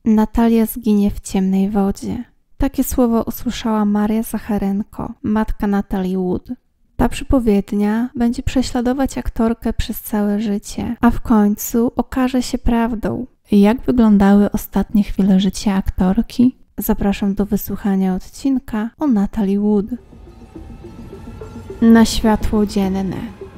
Natalia zginie w ciemnej wodzie. Takie słowo usłyszała Maria Zacharenko, matka Natalie Wood. Ta przypowiednia będzie prześladować aktorkę przez całe życie, a w końcu okaże się prawdą. Jak wyglądały ostatnie chwile życia aktorki? Zapraszam do wysłuchania odcinka o Natalie Wood. Na światło dzienne.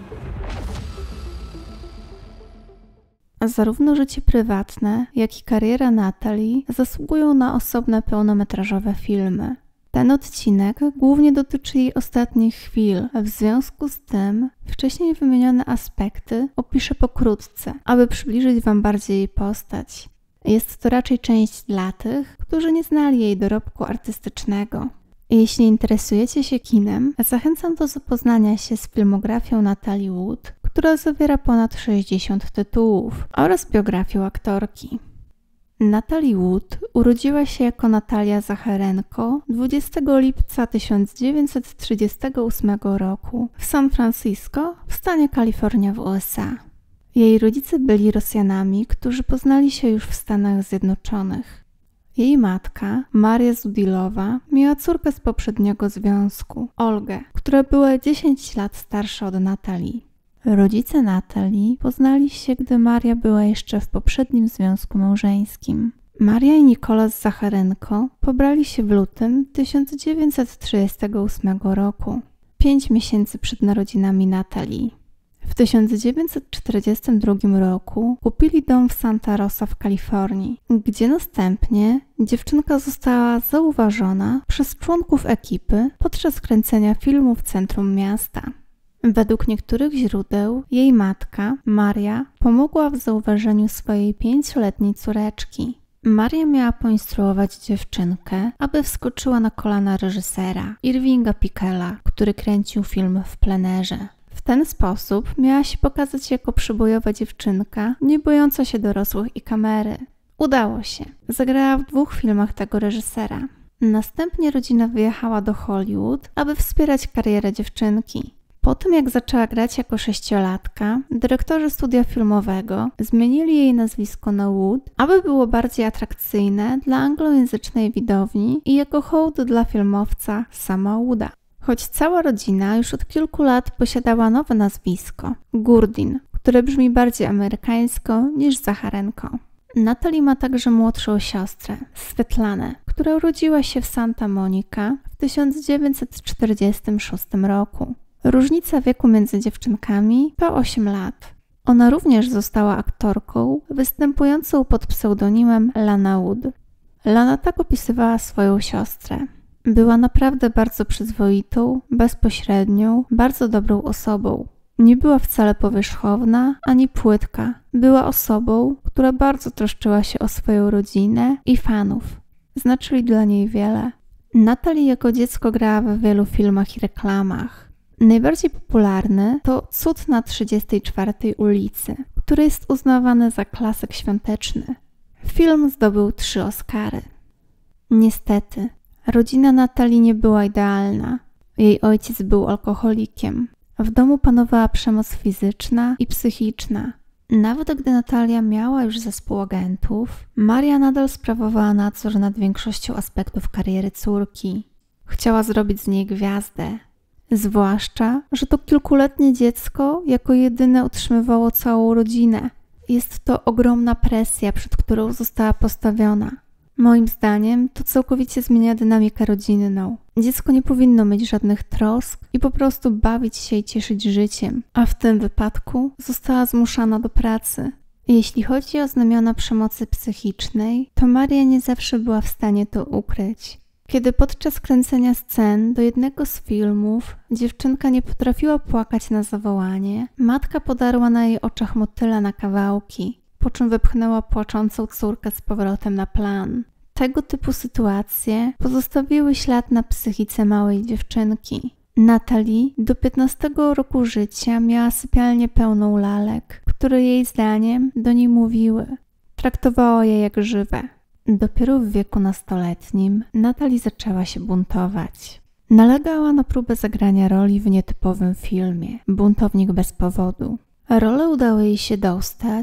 Zarówno życie prywatne, jak i kariera Natalie zasługują na osobne pełnometrażowe filmy. Ten odcinek głównie dotyczy jej ostatnich chwil, w związku z tym wcześniej wymienione aspekty opiszę pokrótce, aby przybliżyć Wam bardziej jej postać. Jest to raczej część dla tych, którzy nie znali jej dorobku artystycznego. Jeśli interesujecie się kinem, zachęcam do zapoznania się z filmografią Natalie Wood, która zawiera ponad 60 tytułów, oraz biografią aktorki. Natalie Wood urodziła się jako Natalia Zacharenko 20 lipca 1938 roku w San Francisco w stanie Kalifornia w USA. Jej rodzice byli Rosjanami, którzy poznali się już w Stanach Zjednoczonych. Jej matka, Maria Zudilowa, miała córkę z poprzedniego związku, Olgę, która była 10 lat starsza od Natalie. Rodzice Natalie poznali się, gdy Maria była jeszcze w poprzednim związku małżeńskim. Maria i Nikolas Zacharenko pobrali się w lutym 1938 roku, 5 miesięcy przed narodzinami Natalie. W 1942 roku kupili dom w Santa Rosa w Kalifornii, gdzie następnie dziewczynka została zauważona przez członków ekipy podczas kręcenia filmu w centrum miasta. Według niektórych źródeł jej matka, Maria, pomogła w zauważeniu swojej 5-letniej córeczki. Maria miała poinstruować dziewczynkę, aby wskoczyła na kolana reżysera Irvinga Pickela, który kręcił film w plenerze. W ten sposób miała się pokazać jako przybojowa dziewczynka, nie bojąca się dorosłych i kamery. Udało się. Zagrała w 2 filmach tego reżysera. Następnie rodzina wyjechała do Hollywood, aby wspierać karierę dziewczynki. Po tym, jak zaczęła grać jako 6-latka, dyrektorzy studia filmowego zmienili jej nazwisko na Wood, aby było bardziej atrakcyjne dla anglojęzycznej widowni i jako hołd dla filmowca sama Wooda. Choć cała rodzina już od kilku lat posiadała nowe nazwisko – Gurdin, które brzmi bardziej amerykańsko niż Zacharenko. Natalie ma także młodszą siostrę, Svetlanę, która urodziła się w Santa Monica w 1946 roku. Różnica wieku między dziewczynkami to 8 lat. Ona również została aktorką występującą pod pseudonimem Lana Wood. Lana tak opisywała swoją siostrę. Była naprawdę bardzo przyzwoitą, bezpośrednią, bardzo dobrą osobą. Nie była wcale powierzchowna ani płytka. Była osobą, która bardzo troszczyła się o swoją rodzinę i fanów. Znaczyli dla niej wiele. Natalie jako dziecko grała w wielu filmach i reklamach. Najbardziej popularny to Cud na 34 ulicy, który jest uznawany za klasyk świąteczny. Film zdobył 3 Oscary. Niestety, rodzina Natalie nie była idealna. Jej ojciec był alkoholikiem. W domu panowała przemoc fizyczna i psychiczna. Nawet gdy Natalia miała już zespół agentów, Maria nadal sprawowała nadzór nad większością aspektów kariery córki. Chciała zrobić z niej gwiazdę. Zwłaszcza, że to kilkuletnie dziecko jako jedyne utrzymywało całą rodzinę. Jest to ogromna presja, przed którą została postawiona. Moim zdaniem to całkowicie zmienia dynamikę rodzinną. Dziecko nie powinno mieć żadnych trosk i po prostu bawić się i cieszyć życiem, a w tym wypadku została zmuszana do pracy. Jeśli chodzi o znamiona przemocy psychicznej, to Maria nie zawsze była w stanie to ukryć. Kiedy podczas kręcenia scen do jednego z filmów dziewczynka nie potrafiła płakać na zawołanie, matka podarła na jej oczach motyle na kawałki, po czym wepchnęła płaczącą córkę z powrotem na plan. Tego typu sytuacje pozostawiły ślad na psychice małej dziewczynki. Natalie do 15 roku życia miała sypialnię pełną lalek, które jej zdaniem do niej mówiły. Traktowała je jak żywe. Dopiero w wieku nastoletnim Natalie zaczęła się buntować. Nalegała na próbę zagrania roli w nietypowym filmie Buntownik bez powodu. Rolę udało jej się dostać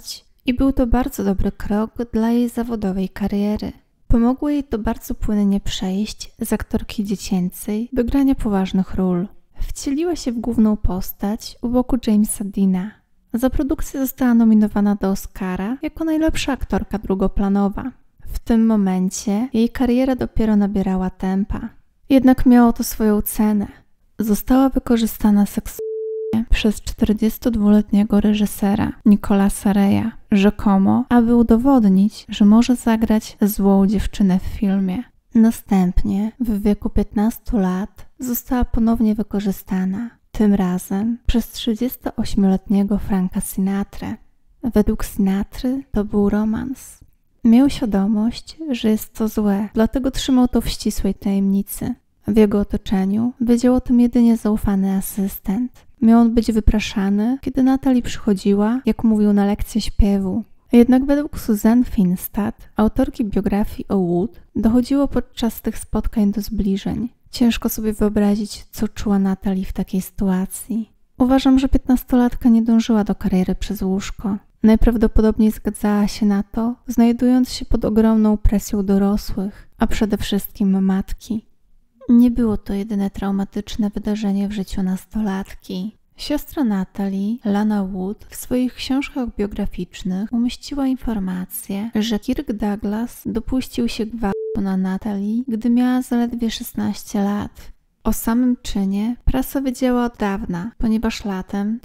I był to bardzo dobry krok dla jej zawodowej kariery. Pomogło jej to bardzo płynnie przejść z aktorki dziecięcej do grania poważnych ról. Wcieliła się w główną postać u boku Jamesa Deana. Za produkcję została nominowana do Oscara jako najlepsza aktorka drugoplanowa. W tym momencie jej kariera dopiero nabierała tempa. Jednak miało to swoją cenę. Została wykorzystana seksualnie przez 42-letniego reżysera Nicolasa Reya, rzekomo, aby udowodnić, że może zagrać złą dziewczynę w filmie. Następnie, w wieku 15 lat, została ponownie wykorzystana, tym razem przez 38-letniego Franka Sinatrę. Według Sinatry to był romans. Miał świadomość, że jest to złe, dlatego trzymał to w ścisłej tajemnicy. W jego otoczeniu wiedział o tym jedynie zaufany asystent. Miał on być wypraszany, kiedy Natalie przychodziła, jak mówił, na lekcję śpiewu. Jednak według Suzanne Finstad, autorki biografii o Wood, dochodziło podczas tych spotkań do zbliżeń. Ciężko sobie wyobrazić, co czuła Natalie w takiej sytuacji. Uważam, że 15-latka nie dążyła do kariery przez łóżko. Najprawdopodobniej zgadzała się na to, znajdując się pod ogromną presją dorosłych, a przede wszystkim matki. Nie było to jedyne traumatyczne wydarzenie w życiu nastolatki. Siostra Natalie, Lana Wood, w swoich książkach biograficznych umieściła informację, że Kirk Douglas dopuścił się gwałtu na Natalie, gdy miała zaledwie 16 lat. O samym czynie prasa wiedziała od dawna, ponieważ latem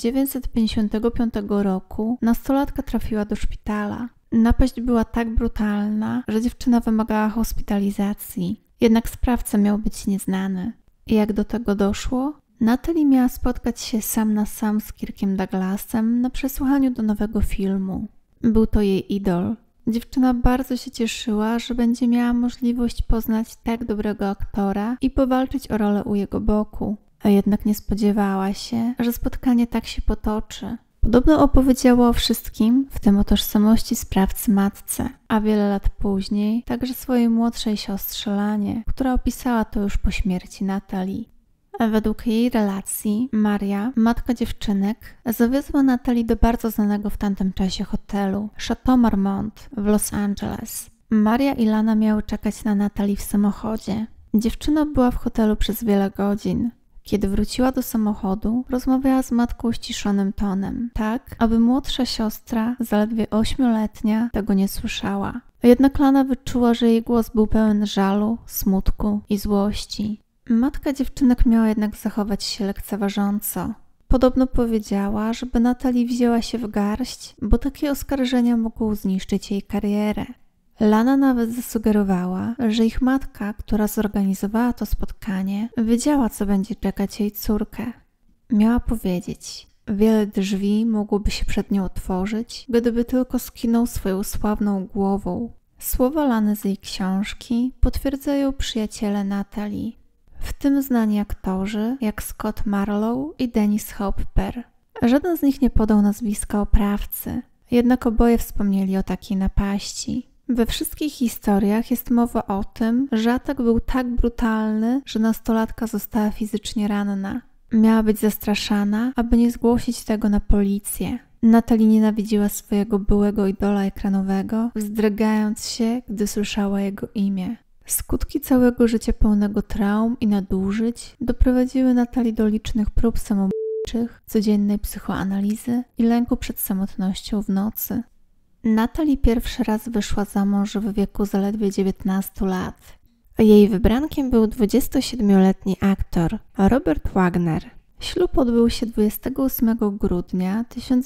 1955 roku nastolatka trafiła do szpitala. Napaść była tak brutalna, że dziewczyna wymagała hospitalizacji, jednak sprawca miał być nieznany. I jak do tego doszło? Natalie miała spotkać się sam na sam z Kirkiem Douglasem na przesłuchaniu do nowego filmu. Był to jej idol. Dziewczyna bardzo się cieszyła, że będzie miała możliwość poznać tak dobrego aktora i powalczyć o rolę u jego boku. A jednak nie spodziewała się, że spotkanie tak się potoczy. Podobno opowiedziała o wszystkim, w tym o tożsamości sprawcy matce, a wiele lat później także swojej młodszej siostrze Lanie, która opisała to już po śmierci Natalie. A według jej relacji, Maria, matka dziewczynek, zawiozła Natalie do bardzo znanego w tamtym czasie hotelu Chateau Marmont w Los Angeles. Maria i Lana miały czekać na Natalie w samochodzie. Dziewczyna była w hotelu przez wiele godzin. Kiedy wróciła do samochodu, rozmawiała z matką ściszonym tonem, tak, aby młodsza siostra, zaledwie 8-letnia, tego nie słyszała. Jednak Lana wyczuła, że jej głos był pełen żalu, smutku i złości. Matka dziewczynek miała jednak zachować się lekceważąco. Podobno powiedziała, żeby Natalie wzięła się w garść, bo takie oskarżenia mogą zniszczyć jej karierę. Lana nawet zasugerowała, że ich matka, która zorganizowała to spotkanie, wiedziała, co będzie czekać jej córkę. Miała powiedzieć, wiele drzwi mogłoby się przed nią otworzyć, gdyby tylko skinął swoją sławną głową. Słowa Lany z jej książki potwierdzają przyjaciele Natalie, w tym znani aktorzy jak Scott Marlowe i Dennis Hopper. Żaden z nich nie podał nazwiska oprawcy, jednak oboje wspomnieli o takiej napaści. We wszystkich historiach jest mowa o tym, że atak był tak brutalny, że nastolatka została fizycznie ranna. Miała być zastraszana, aby nie zgłosić tego na policję. Natalie nienawidziła swojego byłego idola ekranowego, wzdrygając się, gdy słyszała jego imię. Skutki całego życia pełnego traum i nadużyć doprowadziły Natalie do licznych prób samobójczych, codziennej psychoanalizy i lęku przed samotnością w nocy. Natalie pierwszy raz wyszła za mąż w wieku zaledwie 19 lat. Jej wybrankiem był 27-letni aktor Robert Wagner. Ślub odbył się 28 grudnia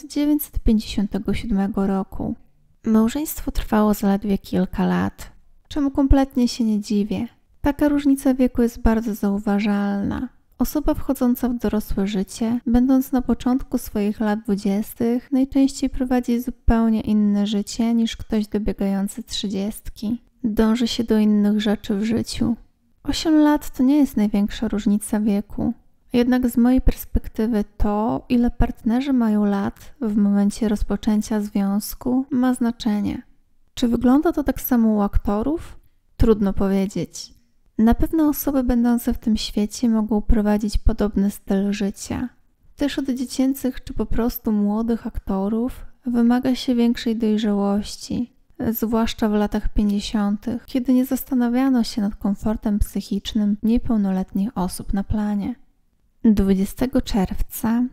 1957 roku. Małżeństwo trwało zaledwie kilka lat, czemu kompletnie się nie dziwię. Taka różnica wieku jest bardzo zauważalna. Osoba wchodząca w dorosłe życie, będąc na początku swoich lat 20, najczęściej prowadzi zupełnie inne życie niż ktoś dobiegający 30. Dąży się do innych rzeczy w życiu. 8 lat to nie jest największa różnica wieku. Jednak z mojej perspektywy to, ile partnerzy mają lat w momencie rozpoczęcia związku, ma znaczenie. Czy wygląda to tak samo u aktorów? Trudno powiedzieć. Na pewno osoby będące w tym świecie mogą prowadzić podobny styl życia. Też od dziecięcych czy po prostu młodych aktorów wymaga się większej dojrzałości, zwłaszcza w latach 50., kiedy nie zastanawiano się nad komfortem psychicznym niepełnoletnich osób na planie. 20 czerwca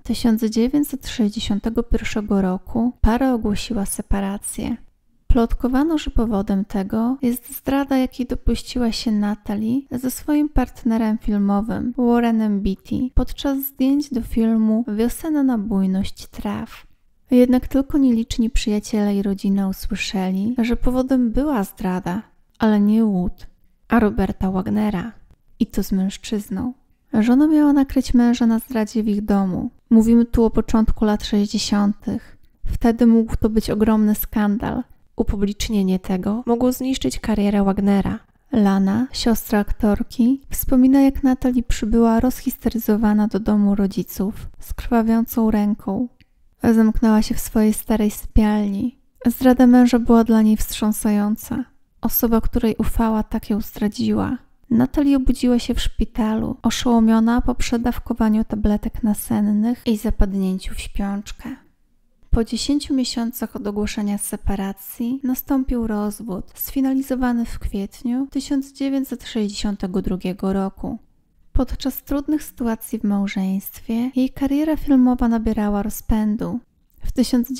1961 roku para ogłosiła separację. Plotkowano, że powodem tego jest zdrada, jakiej dopuściła się Natalie ze swoim partnerem filmowym Warrenem Beatty podczas zdjęć do filmu Wiosenna bujność traw. Jednak tylko nieliczni przyjaciele i rodzina usłyszeli, że powodem była zdrada, ale nie Wood, a Roberta Wagnera. I to z mężczyzną. Żona miała nakryć męża na zdradzie w ich domu. Mówimy tu o początku lat 60. Wtedy mógł to być ogromny skandal. Upublicznienie tego mogło zniszczyć karierę Wagnera. Lana, siostra aktorki, wspomina, jak Natalie przybyła rozhisteryzowana do domu rodziców z krwawiącą ręką. Zamknęła się w swojej starej sypialni. Zdrada męża była dla niej wstrząsająca. Osoba, której ufała, tak ją zdradziła. Natalie obudziła się w szpitalu, oszołomiona po przedawkowaniu tabletek nasennych i zapadnięciu w śpiączkę. Po 10 miesiącach od ogłoszenia separacji nastąpił rozwód, sfinalizowany w kwietniu 1962 roku. Podczas trudnych sytuacji w małżeństwie jej kariera filmowa nabierała rozpędu. W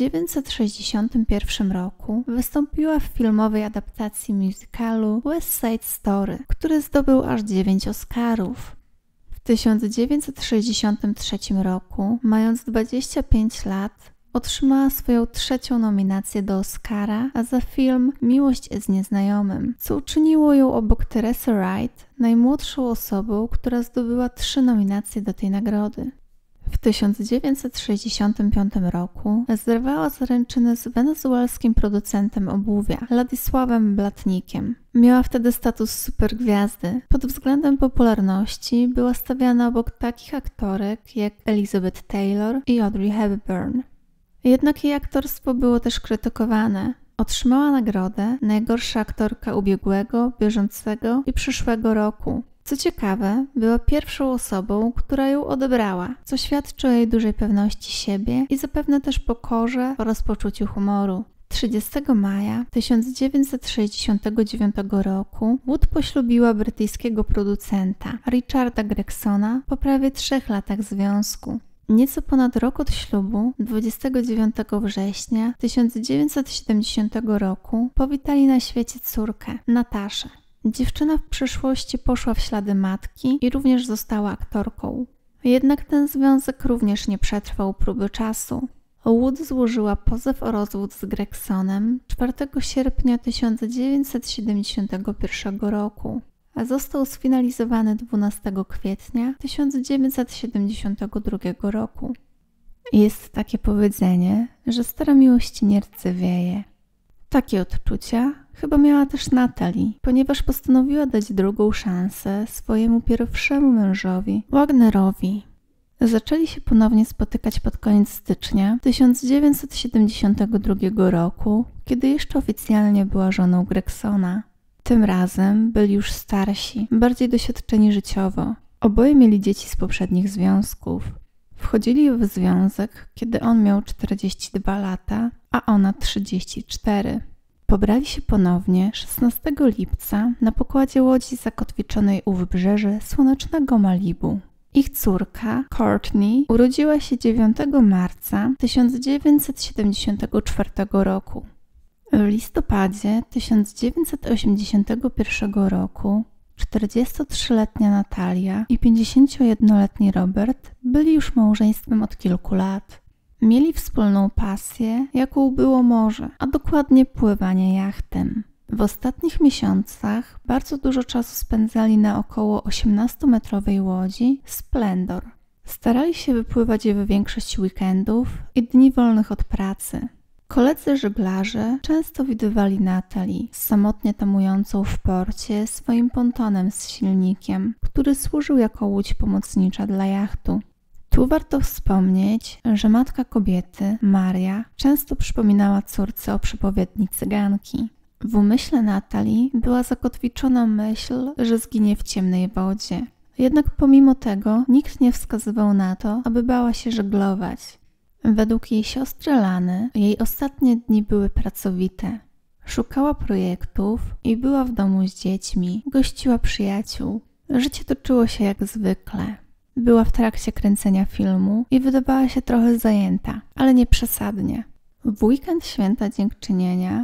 1961 roku wystąpiła w filmowej adaptacji musicalu West Side Story, który zdobył aż 9 Oscarów. W 1963 roku, mając 25 lat, otrzymała swoją 3. nominację do Oscara za film Miłość z nieznajomym, co uczyniło ją obok Teresy Wright najmłodszą osobą, która zdobyła 3 nominacje do tej nagrody. W 1965 roku zerwała zaręczyny z wenezuelskim producentem obuwia, Ladisławem Blatnikiem. Miała wtedy status supergwiazdy. Pod względem popularności była stawiana obok takich aktorek jak Elizabeth Taylor i Audrey Hepburn. Jednak jej aktorstwo było też krytykowane. Otrzymała nagrodę najgorsza aktorka ubiegłego, bieżącego i przyszłego roku. Co ciekawe, była pierwszą osobą, która ją odebrała, co świadczy o jej dużej pewności siebie i zapewne też pokorze oraz poczuciu humoru. 30 maja 1969 roku Wood poślubiła brytyjskiego producenta Richarda Gregsona po prawie 3 latach związku. Nieco ponad rok od ślubu, 29 września 1970 roku, powitali na świecie córkę, Nataszę. Dziewczyna w przyszłości poszła w ślady matki i również została aktorką. Jednak ten związek również nie przetrwał próby czasu. Wood złożyła pozew o rozwód z Gregsonem 4 sierpnia 1971 roku, a został sfinalizowany 12 kwietnia 1972 roku. Jest takie powiedzenie, że stara miłość nie rdzewieje. Takie odczucia chyba miała też Natalie, ponieważ postanowiła dać drugą szansę swojemu pierwszemu mężowi, Wagnerowi. Zaczęli się ponownie spotykać pod koniec stycznia 1972 roku, kiedy jeszcze oficjalnie była żoną Gregsona. Tym razem byli już starsi, bardziej doświadczeni życiowo. Oboje mieli dzieci z poprzednich związków. Wchodzili w związek, kiedy on miał 42 lata, a ona 34. Pobrali się ponownie 16 lipca na pokładzie łodzi zakotwiczonej u wybrzeży słonecznego Malibu. Ich córka, Courtney, urodziła się 9 marca 1974 roku. W listopadzie 1981 roku 43-letnia Natalia i 51-letni Robert byli już małżeństwem od kilku lat. Mieli wspólną pasję, jaką było morze, a dokładnie pływanie jachtem. W ostatnich miesiącach bardzo dużo czasu spędzali na około 18-metrowej łodzi Splendor. Starali się wypływać w większość weekendów i dni wolnych od pracy. Koledzy żeglarze często widywali Natalie samotnie tamującą w porcie swoim pontonem z silnikiem, który służył jako łódź pomocnicza dla jachtu. Tu warto wspomnieć, że matka kobiety, Maria, często przypominała córce o przepowiedni cyganki. W umyśle Natalie była zakotwiczona myśl, że zginie w ciemnej wodzie. Jednak pomimo tego nikt nie wskazywał na to, aby bała się żeglować. Według jej siostry Lany, jej ostatnie dni były pracowite. Szukała projektów i była w domu z dziećmi, gościła przyjaciół. Życie toczyło się jak zwykle. Była w trakcie kręcenia filmu i wydawała się trochę zajęta, ale nie przesadnie. W weekend Święta Dziękczynienia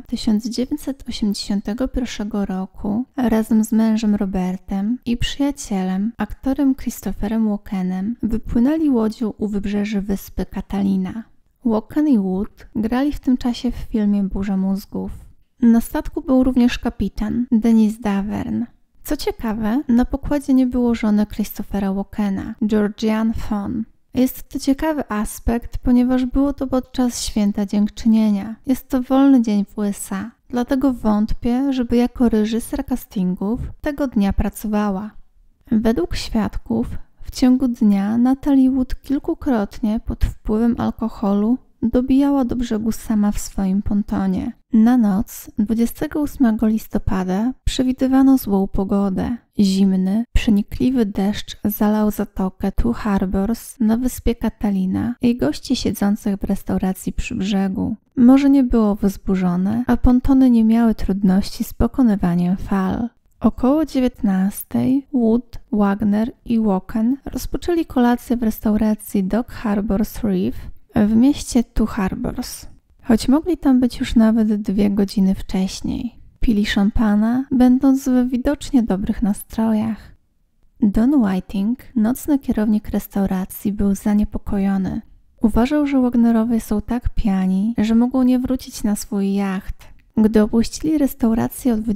1981 roku razem z mężem Robertem i przyjacielem, aktorem Christopherem Walkenem, wypłynęli łodzią u wybrzeży wyspy Catalina. Walken i Wood grali w tym czasie w filmie Burza mózgów. Na statku był również kapitan Dennis Davern. Co ciekawe, na pokładzie nie było żony Christophera Walkena, Georgianne Fawn. Jest to ciekawy aspekt, ponieważ było to podczas Święta Dziękczynienia. Jest to wolny dzień w USA, dlatego wątpię, żeby jako reżyser castingów tego dnia pracowała. Według świadków, w ciągu dnia Natalie Wood kilkukrotnie pod wpływem alkoholu dobijała do brzegu sama w swoim pontonie. Na noc 28 listopada przewidywano złą pogodę. Zimny, przenikliwy deszcz zalał zatokę Two Harbors na wyspie Catalina i gości siedzących w restauracji przy brzegu. Morze nie było wzburzone, a pontony nie miały trudności z pokonywaniem fal. Około 19:00 Wood, Wagner i Walken rozpoczęli kolację w restauracji Dog Harbors Reef w mieście Two Harbors, choć mogli tam być już nawet 2 godziny wcześniej. Pili szampana, będąc w widocznie dobrych nastrojach. Don Whiting, nocny kierownik restauracji, był zaniepokojony. Uważał, że Wagnerowie są tak pijani, że mogą nie wrócić na swój jacht. Gdy opuścili restaurację o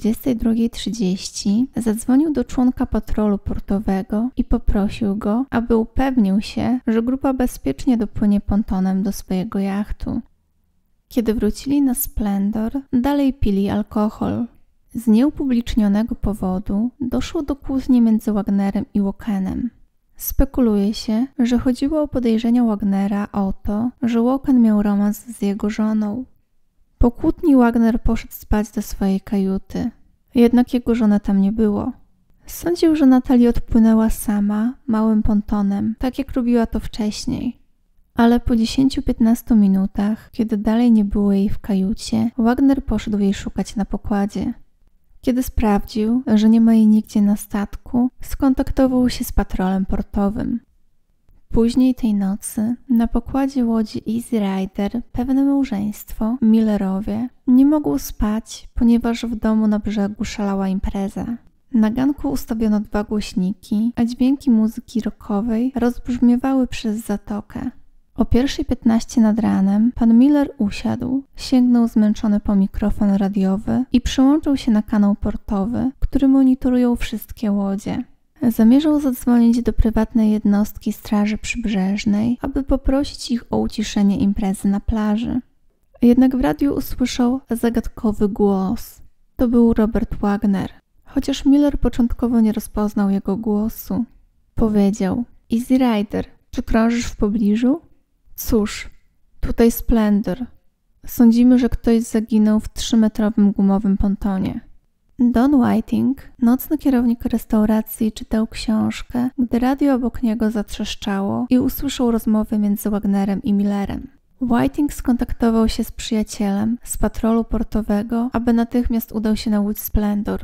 22:30, zadzwonił do członka patrolu portowego i poprosił go, aby upewnił się, że grupa bezpiecznie dopłynie pontonem do swojego jachtu. Kiedy wrócili na Splendor, dalej pili alkohol. Z nieupublicznionego powodu doszło do kłótni między Wagnerem i Walkenem. Spekuluje się, że chodziło o podejrzenia Wagnera o to, że Walken miał romans z jego żoną. Po kłótni Wagner poszedł spać do swojej kajuty, jednak jego żony tam nie było. Sądził, że Natalie odpłynęła sama, małym pontonem, tak jak robiła to wcześniej. Ale po 10-15 minutach, kiedy dalej nie było jej w kajucie, Wagner poszedł jej szukać na pokładzie. Kiedy sprawdził, że nie ma jej nigdzie na statku, skontaktował się z patrolem portowym. Później tej nocy na pokładzie łodzi Easy Rider pewne małżeństwo, Millerowie, nie mogło spać, ponieważ w domu na brzegu szalała impreza. Na ganku ustawiono 2 głośniki, a dźwięki muzyki rockowej rozbrzmiewały przez zatokę. O 1:15 nad ranem pan Miller usiadł, sięgnął zmęczony po mikrofon radiowy i przyłączył się na kanał portowy, który monitorują wszystkie łodzie. Zamierzał zadzwonić do prywatnej jednostki Straży Przybrzeżnej, aby poprosić ich o uciszenie imprezy na plaży. Jednak w radiu usłyszał zagadkowy głos. To był Robert Wagner, chociaż Miller początkowo nie rozpoznał jego głosu. Powiedział: Easy Rider, czy krążysz w pobliżu? Cóż, tutaj Splendor. Sądzimy, że ktoś zaginął w 3-metrowym gumowym pontonie. Don Whiting, nocny kierownik restauracji, czytał książkę, gdy radio obok niego zatrzeszczało i usłyszał rozmowę między Wagnerem i Millerem. Whiting skontaktował się z przyjacielem z patrolu portowego, aby natychmiast udał się na łódź Splendor.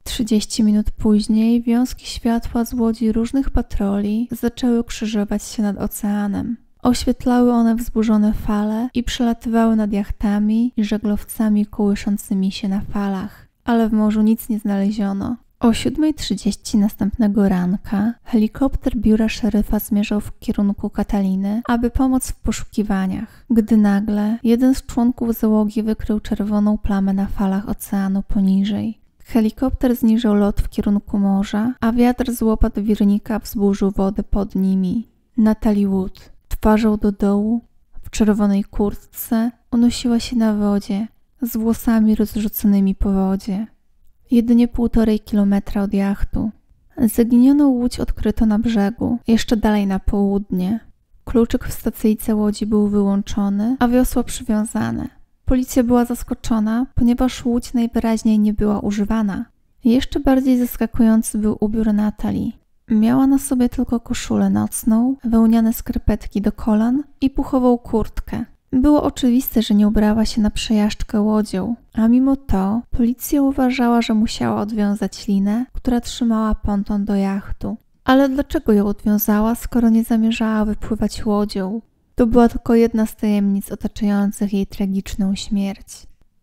30 minut później wiązki światła z łodzi różnych patroli zaczęły krzyżować się nad oceanem. Oświetlały one wzburzone fale i przelatywały nad jachtami i żaglowcami kołyszącymi się na falach. Ale w morzu nic nie znaleziono. O 7:30 następnego ranka helikopter biura szeryfa zmierzał w kierunku Cataliny, aby pomóc w poszukiwaniach, gdy nagle jeden z członków załogi wykrył czerwoną plamę na falach oceanu poniżej. Helikopter zniżył lot w kierunku morza, a wiatr z łopat wirnika wzburzył wodę pod nimi. Natalie Wood, twarzą do dołu, w czerwonej kurtce, unosiła się na wodzie, z włosami rozrzuconymi po wodzie. Jedynie 1,5 kilometra od jachtu. Zaginioną łódź odkryto na brzegu, jeszcze dalej na południe. Kluczyk w stacyjce łodzi był wyłączony, a wiosło przywiązane. Policja była zaskoczona, ponieważ łódź najwyraźniej nie była używana. Jeszcze bardziej zaskakujący był ubiór Natalie. Miała na sobie tylko koszulę nocną, wełniane skarpetki do kolan i puchową kurtkę. Było oczywiste, że nie ubrała się na przejażdżkę łodzią, a mimo to policja uważała, że musiała odwiązać linę, która trzymała ponton do jachtu. Ale dlaczego ją odwiązała, skoro nie zamierzała wypływać łodzią? To była tylko jedna z tajemnic otaczających jej tragiczną śmierć.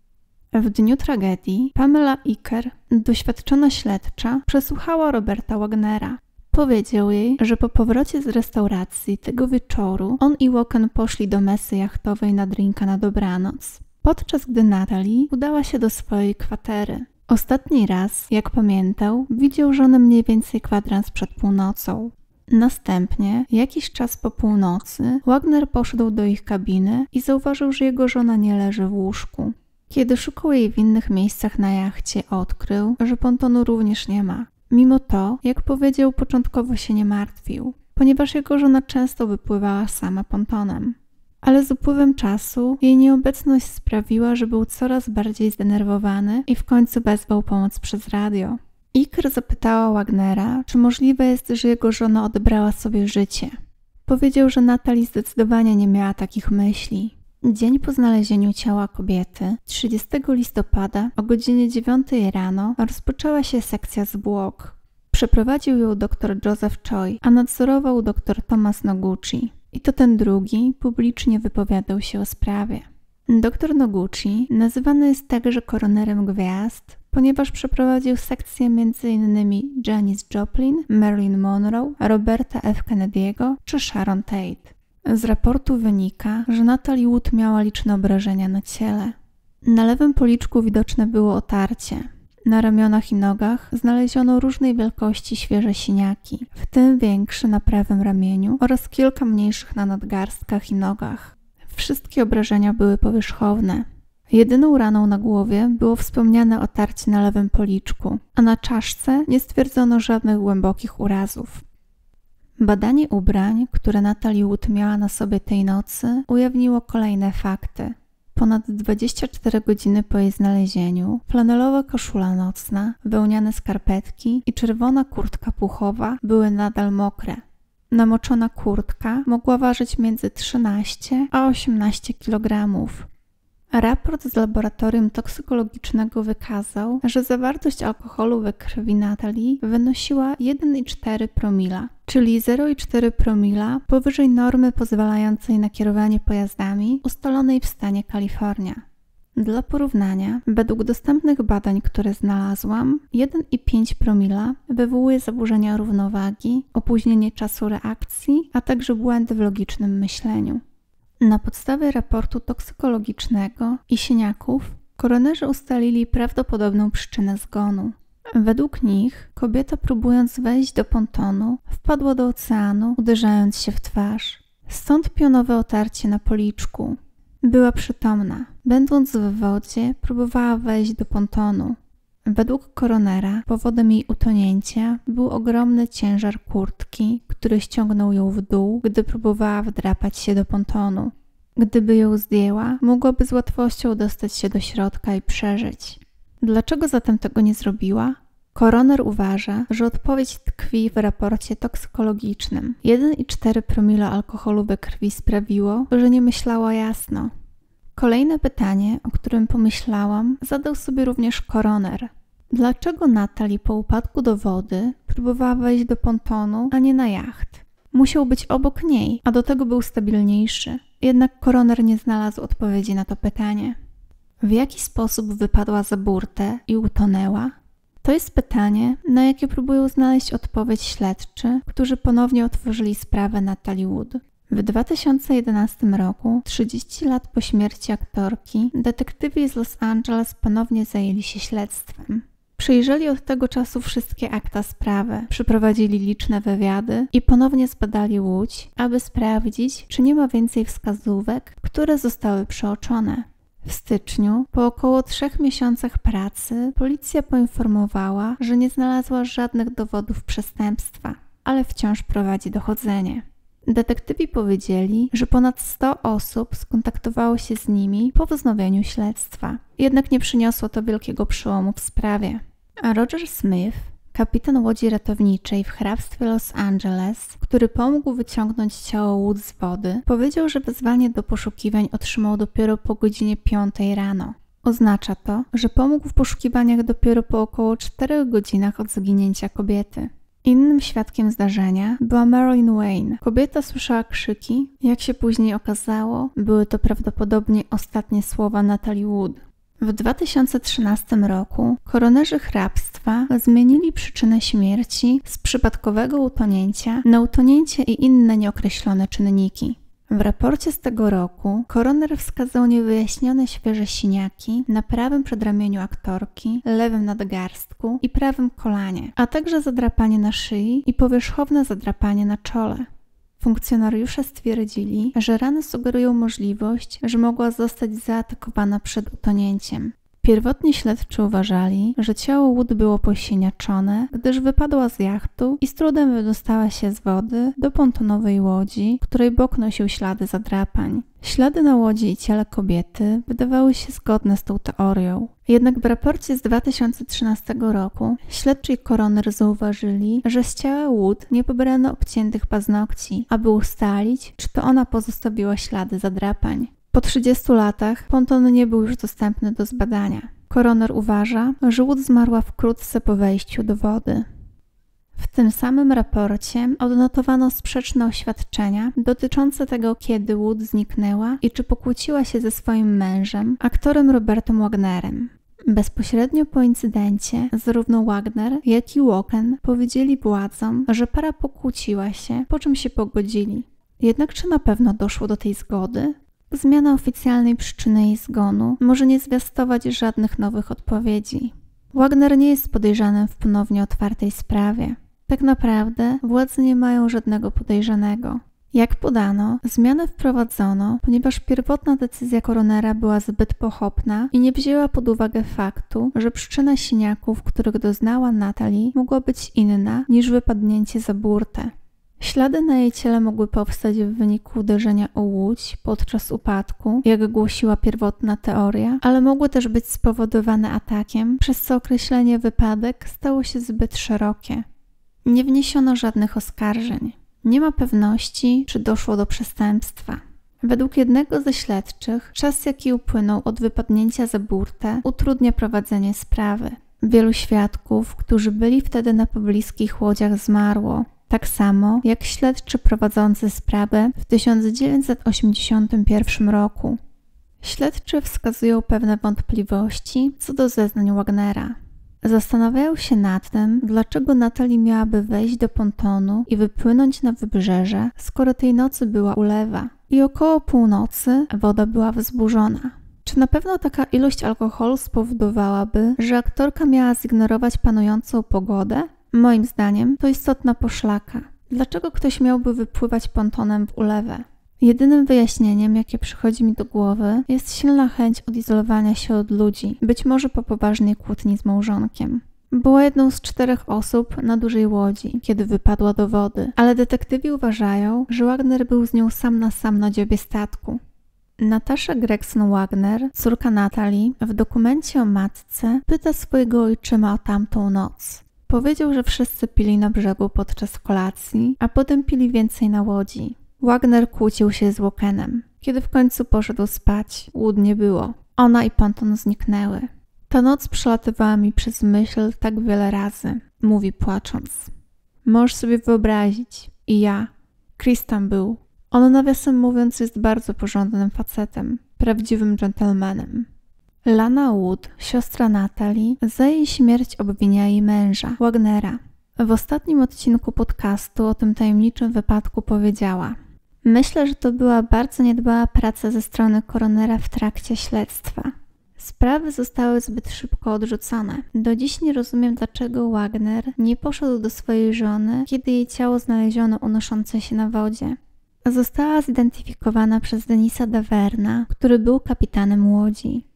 W dniu tragedii Pamela Iker, doświadczona śledcza, przesłuchała Roberta Wagnera. Powiedział jej, że po powrocie z restauracji tego wieczoru on i Walken poszli do mesy jachtowej na drinka na dobranoc, podczas gdy Natalie udała się do swojej kwatery. Ostatni raz, jak pamiętał, widział żonę mniej więcej kwadrans przed północą. Następnie, jakiś czas po północy, Wagner poszedł do ich kabiny i zauważył, że jego żona nie leży w łóżku. Kiedy szukał jej w innych miejscach na jachcie, odkrył, że pontonu również nie ma. Mimo to, jak powiedział, początkowo się nie martwił, ponieważ jego żona często wypływała sama pontonem. Ale z upływem czasu jej nieobecność sprawiła, że był coraz bardziej zdenerwowany i w końcu wezwał pomoc przez radio. Iker zapytała Wagnera, czy możliwe jest, że jego żona odebrała sobie życie. Powiedział, że Natalie zdecydowanie nie miała takich myśli. Dzień po znalezieniu ciała kobiety, 30 listopada o godzinie 9 rano, rozpoczęła się sekcja zwłok. Przeprowadził ją dr Joseph Choi, a nadzorował dr Thomas Noguchi. I to ten drugi publicznie wypowiadał się o sprawie. Dr Noguchi nazywany jest także koronerem gwiazd, ponieważ przeprowadził sekcję m.in. Janis Joplin, Marilyn Monroe, Roberta F. Kennedy'ego czy Sharon Tate. Z raportu wynika, że Natalie Wood miała liczne obrażenia na ciele. Na lewym policzku widoczne było otarcie. Na ramionach i nogach znaleziono różnej wielkości świeże siniaki, w tym większy na prawym ramieniu oraz kilka mniejszych na nadgarstkach i nogach. Wszystkie obrażenia były powierzchowne. Jedyną raną na głowie było wspomniane otarcie na lewym policzku, a na czaszce nie stwierdzono żadnych głębokich urazów. Badanie ubrań, które Natalie Wood miała na sobie tej nocy, ujawniło kolejne fakty. Ponad 24 godziny po jej znalezieniu flanelowa koszula nocna, wełniane skarpetki i czerwona kurtka puchowa były nadal mokre. Namoczona kurtka mogła ważyć między 13 a 18 kg. Raport z laboratorium toksykologicznego wykazał, że zawartość alkoholu we krwi Natalie wynosiła 1,4 promila, czyli 0,4 promila powyżej normy pozwalającej na kierowanie pojazdami ustalonej w stanie Kalifornia. Dla porównania, według dostępnych badań, które znalazłam, 1,5 promila wywołuje zaburzenia równowagi, opóźnienie czasu reakcji, a także błędy w logicznym myśleniu. Na podstawie raportu toksykologicznego i siniaków koronerzy ustalili prawdopodobną przyczynę zgonu. Według nich kobieta, próbując wejść do pontonu, wpadła do oceanu, uderzając się w twarz. Stąd pionowe otarcie na policzku. Była przytomna. Będąc w wodzie, próbowała wejść do pontonu. Według koronera powodem jej utonięcia był ogromny ciężar kurtki, który ściągnął ją w dół, gdy próbowała wdrapać się do pontonu. Gdyby ją zdjęła, mogłaby z łatwością dostać się do środka i przeżyć. Dlaczego zatem tego nie zrobiła? Koroner uważa, że odpowiedź tkwi w raporcie toksykologicznym. 1,4 promila alkoholu we krwi sprawiło, że nie myślała jasno. Kolejne pytanie, o którym pomyślałam, zadał sobie również koroner. Dlaczego Natalie po upadku do wody próbowała wejść do pontonu, a nie na jacht? Musiał być obok niej, a do tego był stabilniejszy. Jednak koroner nie znalazł odpowiedzi na to pytanie. W jaki sposób wypadła za burtę i utonęła? To jest pytanie, na jakie próbują znaleźć odpowiedź śledczy, którzy ponownie otworzyli sprawę Natalie Wood. W 2011 roku, 30 lat po śmierci aktorki, detektywi z Los Angeles ponownie zajęli się śledztwem. Przejrzeli od tego czasu wszystkie akta sprawy, przeprowadzili liczne wywiady i ponownie zbadali łódź, aby sprawdzić, czy nie ma więcej wskazówek, które zostały przeoczone. W styczniu, po około 3 miesiącach pracy, policja poinformowała, że nie znalazła żadnych dowodów przestępstwa, ale wciąż prowadzi dochodzenie. Detektywi powiedzieli, że ponad 100 osób skontaktowało się z nimi po wznowieniu śledztwa. Jednak nie przyniosło to wielkiego przełomu w sprawie. A Roger Smith, kapitan łodzi ratowniczej w hrabstwie Los Angeles, który pomógł wyciągnąć ciało Wood z wody, powiedział, że wezwanie do poszukiwań otrzymał dopiero po godzinie 5 rano. Oznacza to, że pomógł w poszukiwaniach dopiero po około 4 godzinach od zaginięcia kobiety. Innym świadkiem zdarzenia była Marilyn Wayne. Kobieta słyszała krzyki. Jak się później okazało, były to prawdopodobnie ostatnie słowa Natalie Wood. W 2013 roku koronerzy hrabstwa zmienili przyczynę śmierci z przypadkowego utonięcia na utonięcie i inne nieokreślone czynniki. W raporcie z tego roku koroner wskazał niewyjaśnione świeże siniaki na prawym przedramieniu aktorki, lewym nadgarstku i prawym kolanie, a także zadrapanie na szyi i powierzchowne zadrapanie na czole. Funkcjonariusze stwierdzili, że rany sugerują możliwość, że mogła zostać zaatakowana przed utonięciem. Pierwotnie śledczy uważali, że ciało Wood było posiniaczone, gdyż wypadła z jachtu i z trudem wydostała się z wody do pontonowej łodzi, której bok nosił ślady zadrapań. Ślady na łodzi i ciele kobiety wydawały się zgodne z tą teorią. Jednak w raporcie z 2013 roku śledczy i koroner zauważyli, że z ciała Wood nie pobrano obciętych paznokci, aby ustalić, czy to ona pozostawiła ślady zadrapań. Po 30 latach ponton nie był już dostępny do zbadania. Koroner uważa, że Wood zmarła wkrótce po wejściu do wody. W tym samym raporcie odnotowano sprzeczne oświadczenia dotyczące tego, kiedy Wood zniknęła i czy pokłóciła się ze swoim mężem, aktorem Robertem Wagnerem. Bezpośrednio po incydencie zarówno Wagner, jak i Walken powiedzieli władzom, że para pokłóciła się, po czym się pogodzili. Jednak czy na pewno doszło do tej zgody? Zmiana oficjalnej przyczyny jej zgonu może nie zwiastować żadnych nowych odpowiedzi. Wagner nie jest podejrzanym w ponownie otwartej sprawie. Tak naprawdę władze nie mają żadnego podejrzanego. Jak podano, zmianę wprowadzono, ponieważ pierwotna decyzja koronera była zbyt pochopna i nie wzięła pod uwagę faktu, że przyczyna siniaków, których doznała Natalie, mogła być inna niż wypadnięcie za burtę. Ślady na jej ciele mogły powstać w wyniku uderzenia o łódź podczas upadku, jak głosiła pierwotna teoria, ale mogły też być spowodowane atakiem, przez co określenie wypadek stało się zbyt szerokie. Nie wniesiono żadnych oskarżeń. Nie ma pewności, czy doszło do przestępstwa. Według jednego ze śledczych, czas jaki upłynął od wypadnięcia za burtę, utrudnia prowadzenie sprawy. Wielu świadków, którzy byli wtedy na pobliskich łodziach, zmarło. Tak samo jak śledczy prowadzący sprawę w 1981 roku. Śledczy wskazują pewne wątpliwości co do zeznań Wagnera. Zastanawiają się nad tym, dlaczego Natalie miałaby wejść do pontonu i wypłynąć na wybrzeże, skoro tej nocy była ulewa i około północy woda była wzburzona. Czy na pewno taka ilość alkoholu spowodowałaby, że aktorka miała zignorować panującą pogodę? Moim zdaniem to istotna poszlaka. Dlaczego ktoś miałby wypływać pontonem w ulewę? Jedynym wyjaśnieniem, jakie przychodzi mi do głowy, jest silna chęć odizolowania się od ludzi, być może po poważnej kłótni z małżonkiem. Była jedną z 4 osób na dużej łodzi, kiedy wypadła do wody, ale detektywi uważają, że Wagner był z nią sam na dziobie statku. Natasha Gregson Wagner, córka Natalie, w dokumencie o matce pyta swojego ojczyma o tamtą noc. Powiedział, że wszyscy pili na brzegu podczas kolacji, a potem pili więcej na łodzi. Wagner kłócił się z Walkenem. Kiedy w końcu poszedł spać, Wood nie było. Ona i ponton zniknęły. Ta noc przelatywała mi przez myśl tak wiele razy, mówi płacząc. Możesz sobie wyobrazić. I ja. Chris tam był. On, nawiasem mówiąc, jest bardzo porządnym facetem. Prawdziwym dżentelmenem. Lana Wood, siostra Natalie, za jej śmierć obwinia jej męża, Wagnera. W ostatnim odcinku podcastu o tym tajemniczym wypadku powiedziała: myślę, że to była bardzo niedbała praca ze strony koronera w trakcie śledztwa. Sprawy zostały zbyt szybko odrzucone. Do dziś nie rozumiem, dlaczego Wagner nie poszedł do swojej żony, kiedy jej ciało znaleziono unoszące się na wodzie. Została zidentyfikowana przez Denisa Daverna, który był kapitanem łodzi.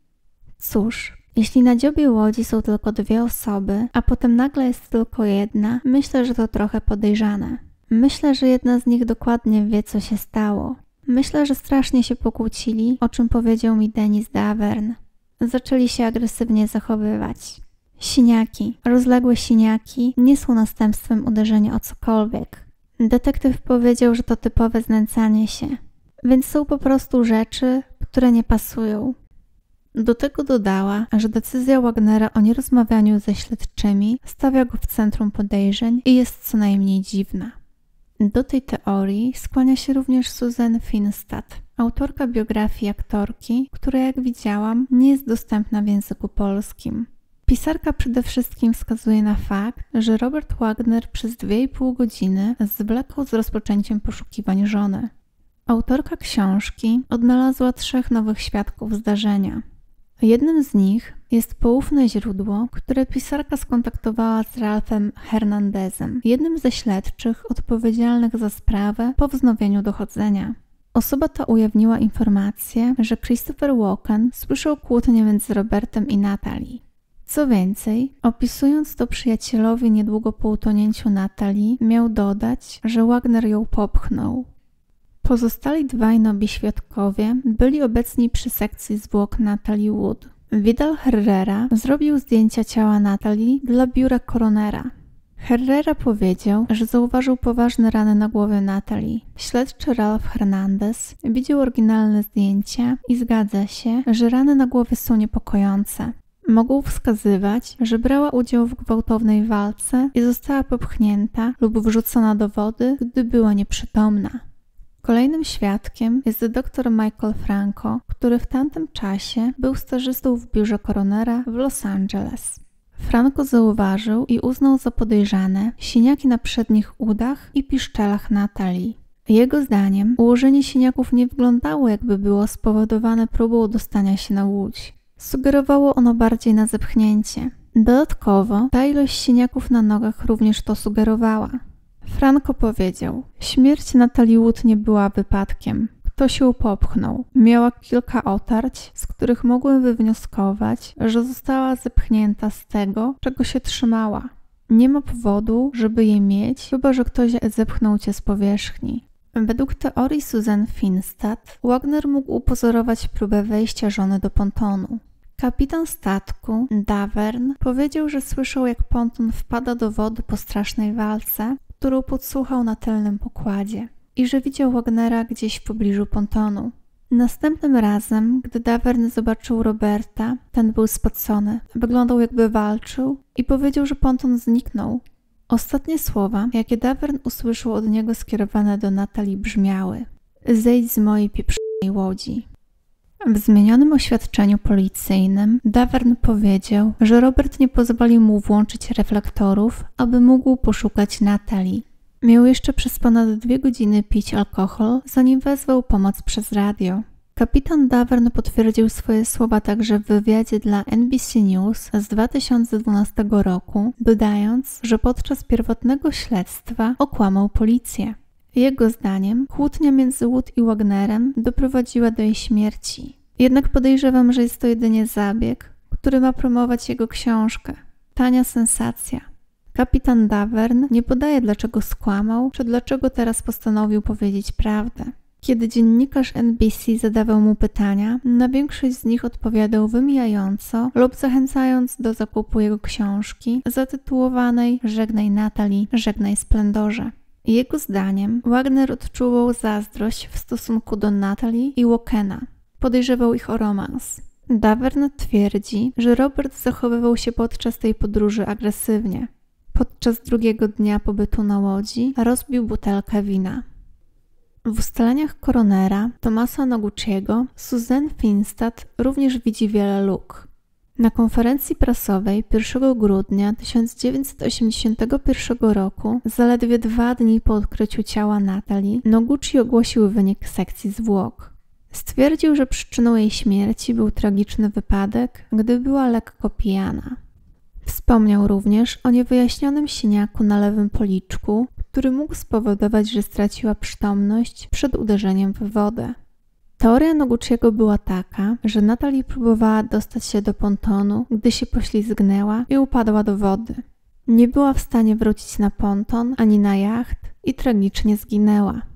Cóż, jeśli na dziobie łodzi są tylko 2 osoby, a potem nagle jest tylko jedna, myślę, że to trochę podejrzane. Myślę, że jedna z nich dokładnie wie, co się stało. Myślę, że strasznie się pokłócili, o czym powiedział mi Denis Davern. Zaczęli się agresywnie zachowywać. Siniaki, rozległe siniaki nie są następstwem uderzenia o cokolwiek. Detektyw powiedział, że to typowe znęcanie się, więc są po prostu rzeczy, które nie pasują. Do tego dodała, że decyzja Wagnera o nierozmawianiu ze śledczymi stawia go w centrum podejrzeń i jest co najmniej dziwna. Do tej teorii skłania się również Susan Finstad, autorka biografii aktorki, która, jak widziałam, nie jest dostępna w języku polskim. Pisarka przede wszystkim wskazuje na fakt, że Robert Wagner przez 2,5 godziny zwlekał z rozpoczęciem poszukiwań żony. Autorka książki odnalazła 3 nowych świadków zdarzenia. Jednym z nich jest poufne źródło, które pisarka skontaktowała z Ralphem Hernandezem, jednym ze śledczych odpowiedzialnych za sprawę po wznowieniu dochodzenia. Osoba ta ujawniła informację, że Christopher Walken słyszał kłótnię między Robertem i Natalie. Co więcej, opisując to przyjacielowi niedługo po utonięciu Natalie, miał dodać, że Wagner ją popchnął. Pozostali 2 nowi świadkowie byli obecni przy sekcji zwłok Natalie Wood. Vidal Herrera zrobił zdjęcia ciała Natalie dla biura koronera. Herrera powiedział, że zauważył poważne rany na głowie Natalie. Śledczy Ralph Hernandez widział oryginalne zdjęcia i zgadza się, że rany na głowie są niepokojące. Mogą wskazywać, że brała udział w gwałtownej walce i została popchnięta lub wrzucona do wody, gdy była nieprzytomna. Kolejnym świadkiem jest dr Michael Franco, który w tamtym czasie był stażystą w biurze koronera w Los Angeles. Franco zauważył i uznał za podejrzane siniaki na przednich udach i piszczelach Natalie. Jego zdaniem ułożenie siniaków nie wyglądało, jakby było spowodowane próbą dostania się na łódź. Sugerowało ono bardziej na zepchnięcie. Dodatkowo ta ilość siniaków na nogach również to sugerowała. Franco powiedział: śmierć Natalie Wood nie była wypadkiem. Ktoś ją popchnął. Miała kilka otarć, z których mogłem wywnioskować, że została zepchnięta z tego, czego się trzymała. Nie ma powodu, żeby je mieć, chyba że ktoś zepchnął cię z powierzchni. Według teorii Susan Finstad, Wagner mógł upozorować próbę wejścia żony do pontonu. Kapitan statku, Davern, powiedział, że słyszał, jak ponton wpada do wody po strasznej walce, którą podsłuchał na tylnym pokładzie, i że widział Wagnera gdzieś w pobliżu pontonu. Następnym razem, gdy Davern zobaczył Roberta, ten był spocony, wyglądał, jakby walczył, i powiedział, że ponton zniknął. Ostatnie słowa, jakie Davern usłyszał od niego skierowane do Natalie, brzmiały: zejdź z mojej pieprzonej łodzi. W zmienionym oświadczeniu policyjnym Davern powiedział, że Robert nie pozwolił mu włączyć reflektorów, aby mógł poszukać Natalie. Miał jeszcze przez ponad 2 godziny pić alkohol, zanim wezwał pomoc przez radio. Kapitan Davern potwierdził swoje słowa także w wywiadzie dla NBC News z 2012 roku, dodając, że podczas pierwotnego śledztwa okłamał policję. Jego zdaniem kłótnia między Wood i Wagnerem doprowadziła do jej śmierci. Jednak podejrzewam, że jest to jedynie zabieg, który ma promować jego książkę. Tania sensacja. Kapitan Davern nie podaje, dlaczego skłamał, czy dlaczego teraz postanowił powiedzieć prawdę. Kiedy dziennikarz NBC zadawał mu pytania, na większość z nich odpowiadał wymijająco lub zachęcając do zakupu jego książki zatytułowanej „Żegnaj Natalie, żegnaj splendorze”. Jego zdaniem Wagner odczuwał zazdrość w stosunku do Natalie i Walkena. Podejrzewał ich o romans. Davern twierdzi, że Robert zachowywał się podczas tej podróży agresywnie. Podczas drugiego dnia pobytu na łodzi rozbił butelkę wina. W ustaleniach koronera Thomasa Noguchiego Susan Finstad również widzi wiele luk. Na konferencji prasowej 1 grudnia 1981 roku, zaledwie 2 dni po odkryciu ciała Natalie, Noguchi ogłosił wynik sekcji zwłok. Stwierdził, że przyczyną jej śmierci był tragiczny wypadek, gdy była lekko pijana. Wspomniał również o niewyjaśnionym siniaku na lewym policzku, który mógł spowodować, że straciła przytomność przed uderzeniem w wodę. Teoria Noguchiego była taka, że Natalie próbowała dostać się do pontonu, gdy się poślizgnęła i upadła do wody. Nie była w stanie wrócić na ponton ani na jacht i tragicznie zginęła.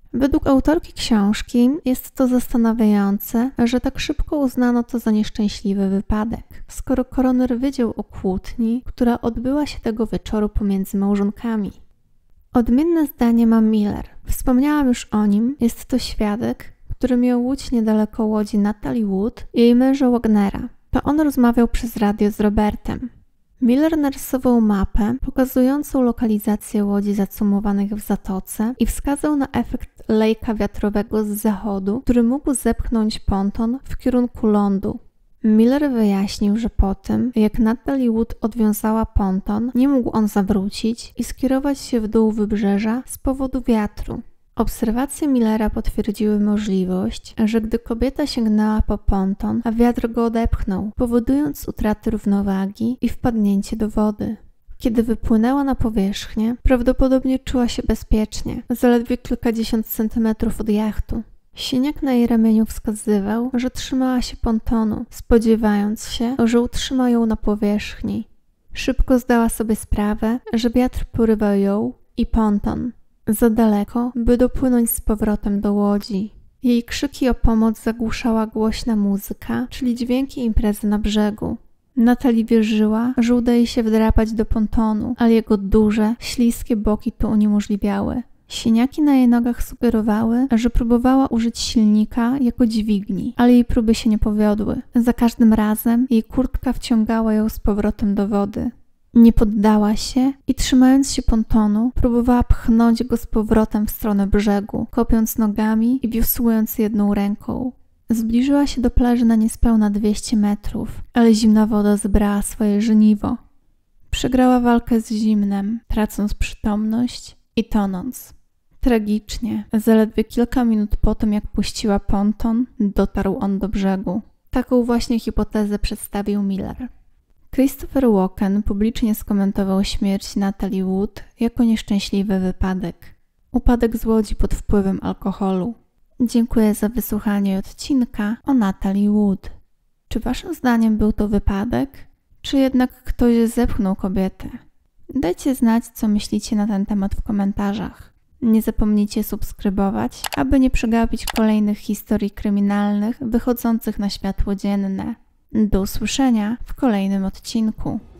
Według autorki książki jest to zastanawiające, że tak szybko uznano to za nieszczęśliwy wypadek, skoro koroner wiedział o kłótni, która odbyła się tego wieczoru pomiędzy małżonkami. Odmienne zdanie ma Miller. Wspomniałam już o nim, jest to świadek, który miał łódź niedaleko łodzi Natalie Wood i jej męża Wagnera. To on rozmawiał przez radio z Robertem. Miller narysował mapę pokazującą lokalizację łodzi zacumowanych w zatoce i wskazał na efekt lejka wiatrowego z zachodu, który mógł zepchnąć ponton w kierunku lądu. Miller wyjaśnił, że po tym, jak Natalie Wood odwiązała ponton, nie mógł on zawrócić i skierować się w dół wybrzeża z powodu wiatru. Obserwacje Millera potwierdziły możliwość, że gdy kobieta sięgnęła po ponton, a wiatr go odepchnął, powodując utratę równowagi i wpadnięcie do wody. Kiedy wypłynęła na powierzchnię, prawdopodobnie czuła się bezpiecznie, zaledwie kilkadziesiąt centymetrów od jachtu. Siniak na jej ramieniu wskazywał, że trzymała się pontonu, spodziewając się, że utrzyma ją na powierzchni. Szybko zdała sobie sprawę, że wiatr porywa ją i ponton za daleko, by dopłynąć z powrotem do łodzi. Jej krzyki o pomoc zagłuszała głośna muzyka, czyli dźwięki imprezy na brzegu. Natalie wierzyła, że uda jej się wdrapać do pontonu, ale jego duże, śliskie boki to uniemożliwiały. Siniaki na jej nogach sugerowały, że próbowała użyć silnika jako dźwigni, ale jej próby się nie powiodły. Za każdym razem jej kurtka wciągała ją z powrotem do wody. Nie poddała się i trzymając się pontonu, próbowała pchnąć go z powrotem w stronę brzegu, kopiąc nogami i wiosłując jedną ręką. Zbliżyła się do plaży na niespełna 200 metrów, ale zimna woda zebrała swoje żniwo. Przegrała walkę z zimnem, tracąc przytomność i tonąc. Tragicznie, zaledwie kilka minut po tym, jak puściła ponton, dotarł on do brzegu. Taką właśnie hipotezę przedstawił Miller. Christopher Walken publicznie skomentował śmierć Natalie Wood jako nieszczęśliwy wypadek. Upadek z łodzi pod wpływem alkoholu. Dziękuję za wysłuchanie odcinka o Natalie Wood. Czy waszym zdaniem był to wypadek? Czy jednak ktoś zepchnął kobietę? Dajcie znać, co myślicie na ten temat w komentarzach. Nie zapomnijcie subskrybować, aby nie przegapić kolejnych historii kryminalnych wychodzących na światło dzienne. Do usłyszenia w kolejnym odcinku.